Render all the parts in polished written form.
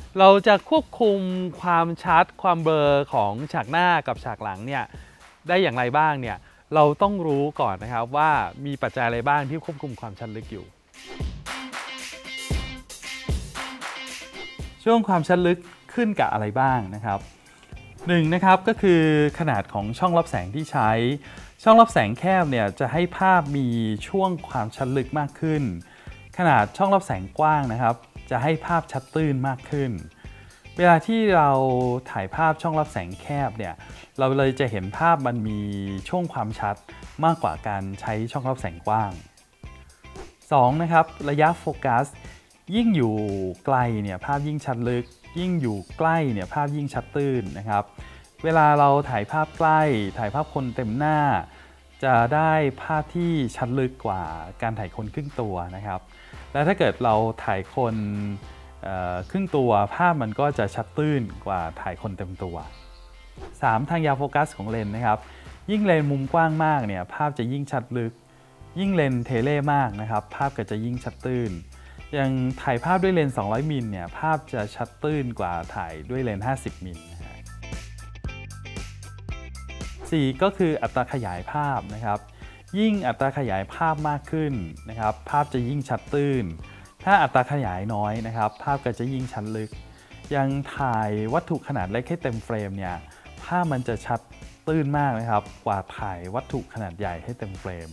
เราจะควบคุมความชัดความเบลอของฉากหน้ากับฉากหลังเนี่ยได้อย่างไรบ้างเนี่ยเราต้องรู้ก่อนนะครับว่ามีปัจจัยอะไรบ้างที่ควบคุมความชัดลึกอยู่ช่วงความชัดลึกขึ้นกับอะไรบ้างนะครับหนึ่งนะครับก็คือขนาดของช่องรับแสงที่ใช้ช่องรับแสงแคบเนี่ยจะให้ภาพมีช่วงความชัดลึกมากขึ้นขนาดช่องรับแสงกว้างนะครับจะให้ภาพชัดตื้นมากขึ้นเวลาที่เราถ่ายภาพช่องรับแสงแคบเนี่ยเราเลยจะเห็นภาพมันมีช่วงความชัดมากกว่าการใช้ช่องรับแสงกว้าง2นะครับระยะโฟกัสยิ่งอยู่ไกลเนี่ยภาพยิ่งชัดลึกยิ่งอยู่ใกล้เนี่ยภาพยิ่งชัดตื้นนะครับเวลาเราถ่ายภาพใกล้ถ่ายภาพคนเต็มหน้าจะได้ภาพที่ชัดลึกกว่าการถ่ายคนครึ่งตัวนะครับและถ้าเกิดเราถ่ายคนครึ่งตัวภาพมันก็จะชัดตื้นกว่าถ่ายคนเต็มตัว3ทางยาวโฟกัสของเลนส์นะครับยิ่งเลนส์มุมกว้างมากเนี่ยภาพจะยิ่งชัดลึกยิ่งเลนส์เทเลมากนะครับภาพก็จะยิ่งชัดตื้นอย่างถ่ายภาพด้วยเลนส์200มิลเนี่ยภาพจะชัดตื้นกว่าถ่ายด้วยเลนส์50มิลนะฮะ4ก็คืออัตราขยายภาพนะครับยิ่งอัตราขยายภาพมากขึ้นนะครับภาพจะยิ่งชัดตื้นถ้าอัตราขยายน้อยนะครับภาพก็จะยิ่งชัดลึกยังถ่ายวัตถุขนาดเล็กให้เต็มเฟรมเนี่ยภาพมันจะชัดตื้นมากนะครับกว่าถ่ายวัตถุขนาดใหญ่ให้เต็มเฟรม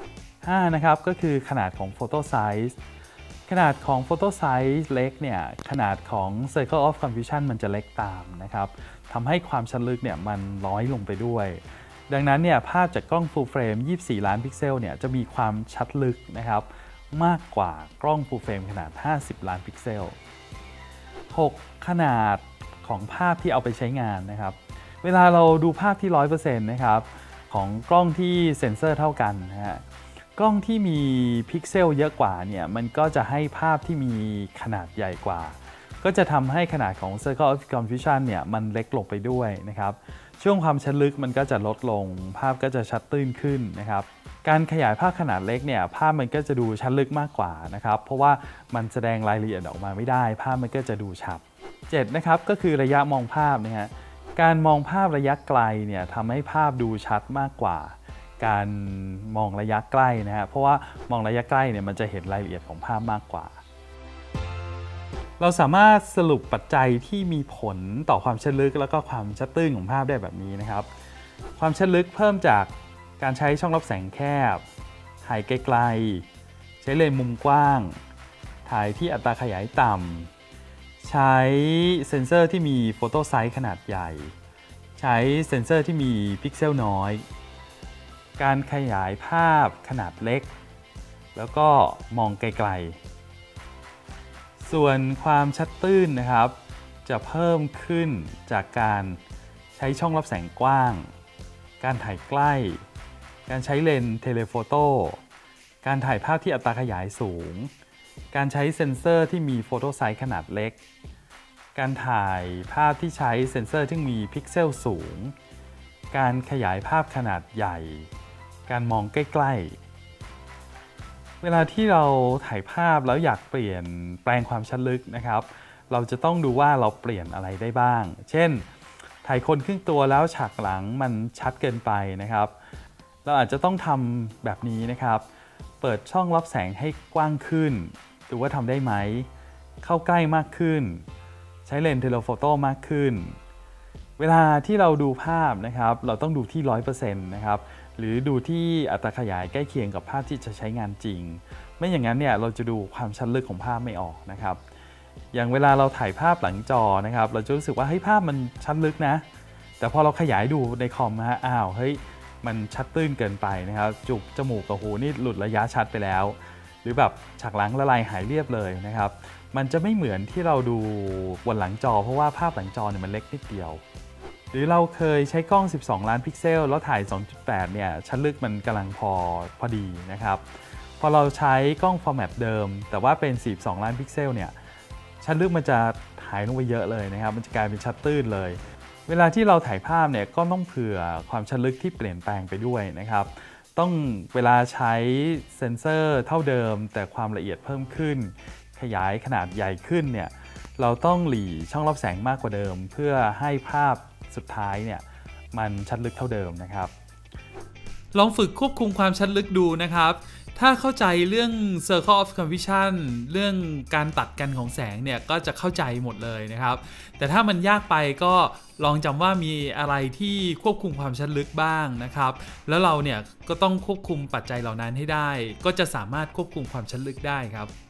5นะครับก็คือขนาดของโฟโต้ไซส์ขนาดของโฟโต้ไซส์เล็กเนี่ยขนาดของ Circle of Confusion มันจะเล็กตามนะครับทำให้ความชัดลึกเนี่ยมันน้อยลงไปด้วยดังนั้นเนี่ยภาพจากกล้อง Full Frame 24 ล้านพิกเซลเนี่ยจะมีความชัดลึกนะครับมากกว่ากล้อง Full Frame ขนาด 50 ล้านพิกเซล 6. ขนาดของภาพที่เอาไปใช้งานนะครับเวลาเราดูภาพที่ 100% นะครับของกล้องที่เซ็นเซอร์เท่ากันนะฮะกล้องที่มีพิกเซลเยอะกว่าเนี่ยมันก็จะให้ภาพที่มีขนาดใหญ่กว่าก็จะทำให้ขนาดของ Circle of Confusion เนี่ยมันเล็กลงไปด้วยนะครับช่วงความชัดลึกมันก็จะลดลงภาพก็จะชัดตื้นขึ้นนะครับการขยายภาพขนาดเล็กเนี่ยภาพมันก็จะดูชัดลึกมากกว่านะครับเพราะว่ามันแสดงรายละเอียดออกมาไม่ได้ภาพมันก็จะดูชัด7นะครับก็คือระยะมองภาพนะฮะการมองภาพระยะไกลเนี่ยทำให้ภาพดูชัดมากกว่าการมองระยะใกล้นะฮะเพราะว่ามองระยะใกล้เนี่ยมันจะเห็นรายละเอียดของภาพมากกว่าเราสามารถสรุปปัจจัยที่มีผลต่อความชัดลึกแล้วก็ความชัดตื้นของภาพได้แบบนี้นะครับความชัดลึกเพิ่มจากการใช้ช่องรับแสงแคบถ่ายไกลๆใช้เลนส์มุมกว้างถ่ายที่อัตราขยายต่ำใช้เซ็นเซอร์ที่มีโฟโต้ไซส์ขนาดใหญ่ใช้เซ็นเซอร์ที่มีพิกเซลน้อยการขยายภาพขนาดเล็กแล้วก็มองไกลๆส่วนความชัดตื้นนะครับจะเพิ่มขึ้นจากการใช้ช่องรับแสงกว้างการถ่ายใกล้การใช้เลนส์เทเลโฟโต้การถ่ายภาพที่อัตราขยายสูงการใช้เซ็นเซอร์ที่มีโฟโต้ไซส์ขนาดเล็กการถ่ายภาพที่ใช้เซ็นเซอร์ที่มีพิกเซลสูงการขยายภาพขนาดใหญ่การมองใกล้ๆเวลาที่เราถ่ายภาพแล้วอยากเปลี่ยนแปลงความชัดลึกนะครับเราจะต้องดูว่าเราเปลี่ยนอะไรได้บ้างเช่นถ่ายคนครึ่งตัวแล้วฉากหลังมันชัดเกินไปนะครับเราอาจจะต้องทำแบบนี้นะครับเปิดช่องรับแสงให้กว้างขึ้นดูว่าทำได้ไหมเข้าใกล้มากขึ้นใช้เลนส์เทเลโฟโต้มากขึ้นเวลาที่เราดูภาพนะครับเราต้องดูที่ 100% นะครับหรือดูที่อัตราขยายใกล้เคียงกับภาพที่จะใช้งานจริงไม่อย่างนั้นเนี่ยเราจะดูความชัดลึกของภาพไม่ออกนะครับอย่างเวลาเราถ่ายภาพหลังจอนะครับเราจะรู้สึกว่าเฮ้ยภาพมันชัดลึกนะแต่พอเราขยายดูในคอมฮะอ้าวเฮ้ยมันชัดตื้นเกินไปนะครับจุกจมูกกับหูนี่หลุดระยะชัดไปแล้วหรือแบบฉากหลังละลายหายเรียบเลยนะครับมันจะไม่เหมือนที่เราดูบนหลังจอเพราะว่าภาพหลังจอเนี่ยมันเล็กนิดเดียวหรือเราเคยใช้กล้อง12ล้านพิกเซลแล้วถ่าย 2.8 เนี่ยชัดลึกมันกำลังพอดีนะครับพอเราใช้กล้องฟอร์แมตเดิมแต่ว่าเป็น42ล้านพิกเซลเนี่ยชัดลึกมันจะหายลงไปเยอะเลยนะครับมันจะกลายเป็นชัดตื้นเลยเวลาที่เราถ่ายภาพเนี่ยก็ต้องเผื่อความชัดลึกที่เปลี่ยนแปลงไปด้วยนะครับต้องเวลาใช้เซ็นเซอร์เท่าเดิมแต่ความละเอียดเพิ่มขึ้นขยายขนาดใหญ่ขึ้นเนี่ยเราต้องหลีช่องรับแสงมากกว่าเดิมเพื่อให้ภาพสุดท้ายเนี่ยมันชัดลึกเท่าเดิมนะครับลองฝึกควบคุมความชัดลึกดูนะครับถ้าเข้าใจเรื่อง Circle of Confusion เรื่องการตัดกันของแสงเนี่ยก็จะเข้าใจหมดเลยนะครับแต่ถ้ามันยากไปก็ลองจำว่ามีอะไรที่ควบคุมความชัดลึกบ้างนะครับแล้วเราเนี่ยก็ต้องควบคุมปัจจัยเหล่านั้นให้ได้ก็จะสามารถควบคุมความชัดลึกได้ครับ